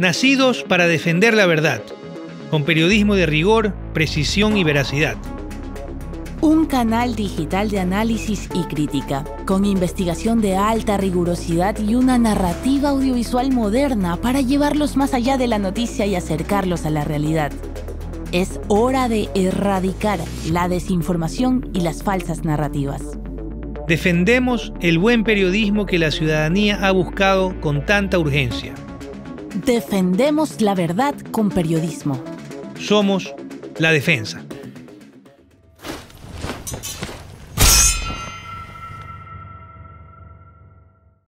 Nacidos para defender la verdad, con periodismo de rigor, precisión y veracidad. Un canal digital de análisis y crítica, con investigación de alta rigurosidad y una narrativa audiovisual moderna para llevarlos más allá de la noticia y acercarlos a la realidad. Es hora de erradicar la desinformación y las falsas narrativas. Defendemos el buen periodismo que la ciudadanía ha buscado con tanta urgencia. Defendemos la verdad con periodismo. Somos La Defensa.